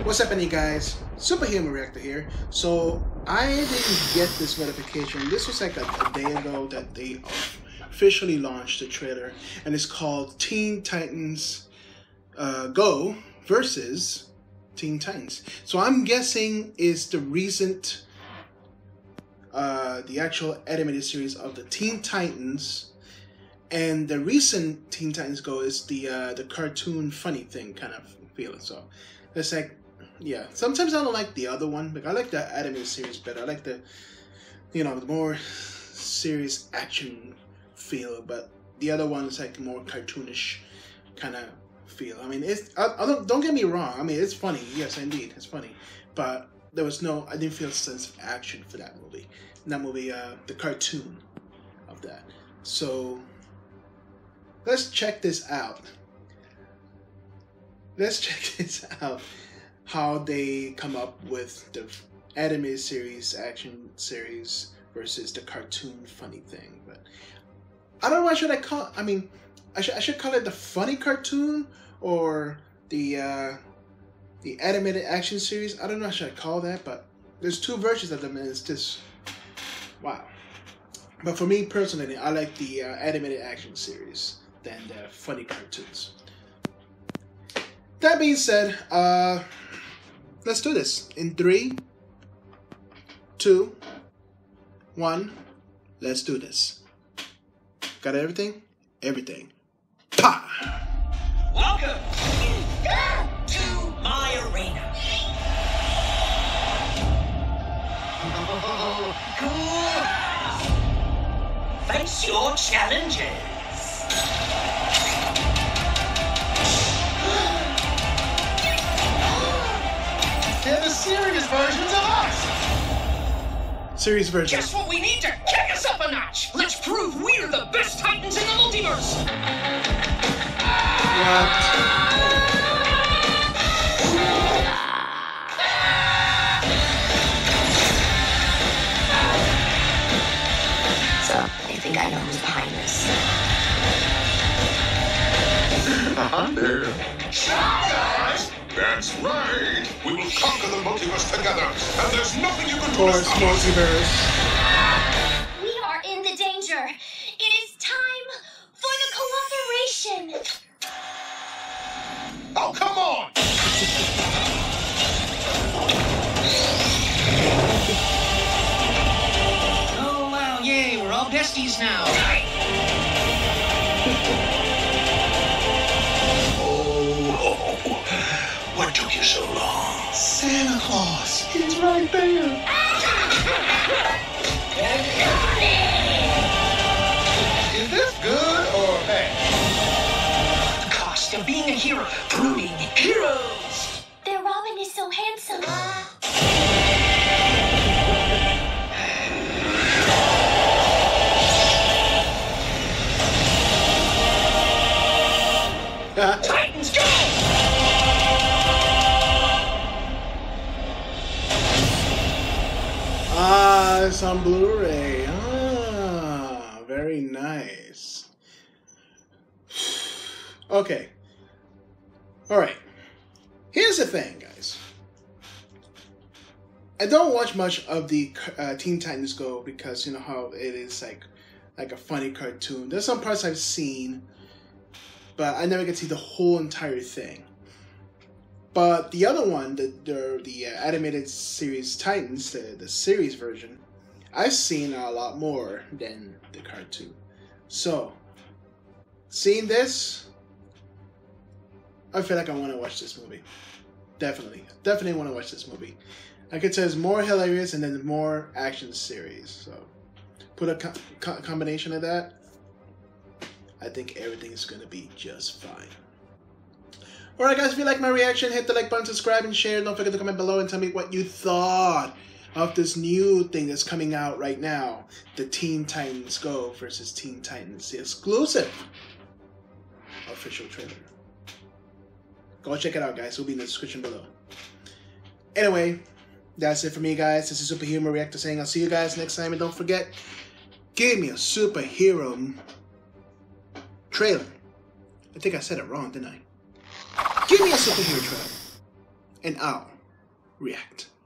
What's happening, guys? Superhuman Reactor here. So I didn't get this notification. This was like a day ago that they officially launched the trailer, and it's called Teen Titans Go versus Teen Titans. So I'm guessing it's the recent, the actual animated series of the Teen Titans, and the recent Teen Titans Go is the cartoon funny thing kind of feeling. So it's like, yeah, sometimes I don't like the other one, but I like the animated series better. I like the, the more serious action feel, but the other one is like more cartoonish kind of feel. I mean, don't get me wrong. I mean, it's funny. Yes, indeed, it's funny. But I didn't feel a sense of action for that movie. The cartoon of that. So let's check this out. How they come up with the anime series, action series versus the cartoon funny thing. But I don't know what should I call it. I mean, I should call it the funny cartoon or the animated action series. I don't know what should I call that, but there's two versions of them, and it's just wow. But for me personally, I like the animated action series than the funny cartoons. That being said, let's do this in 3, 2, 1. Let's do this. Got everything? Everything. Pa! Welcome to my arena. Face your challenges. They're the serious versions of us! Series version. Just what we need to kick us up a notch! Let's prove we're the best Titans in the multiverse! What? So, I think I know who's behind this. Guys, that's right! We will conquer the multiverse together, and there's nothing you can Of do to course, stop us! multiverse. We are in the danger. It is time for the cooperation. Oh, come on! Oh wow, yay, we're all besties now. What took you so long? Santa Claus. He's right there. Is this good or bad? The cost of being a hero. Brooding heroes. Their Robin is so handsome. Titans go! Ah, it's on Blu-ray. Ah, very nice. Okay. Alright. Here's the thing, guys. I don't watch much of the Teen Titans Go because you know how it is like a funny cartoon. There's some parts I've seen, but I never get to see the whole entire thing. But the other one, the animated series Titans, the series version, I've seen a lot more than the cartoon. So, seeing this, I feel like I want to watch this movie. Definitely want to watch this movie. Like it says, more hilarious and then more action series. So, put a combination of that, I think everything is going to be just fine. Alright guys, if you like my reaction, hit the like button, subscribe, and share. Don't forget to comment below and tell me what you thought of this new thing that's coming out right now. The Teen Titans Go versus Teen Titans, the exclusive official trailer. Go check it out, guys. It'll be in the description below. Anyway, that's it for me, guys. This is Superhuman Reactor saying I'll see you guys next time. And don't forget, give me a superhero trailer. I think I said it wrong, didn't I? Give me a superhero trailer, and I'll react.